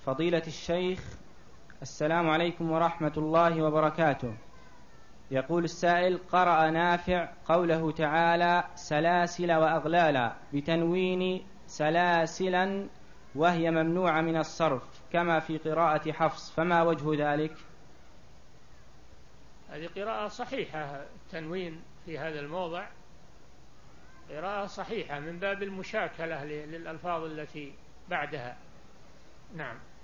فضيلة الشيخ، السلام عليكم ورحمة الله وبركاته. يقول السائل: قرأ نافع قوله تعالى سلاسل وأغلالا بتنوين سلاسلا وهي ممنوعة من الصرف كما في قراءة حفص، فما وجه ذلك؟ هذه قراءة صحيحة، التنوين في هذا الموضع قراءة صحيحة من باب المشاكلة للألفاظ التي بعدها. نعم.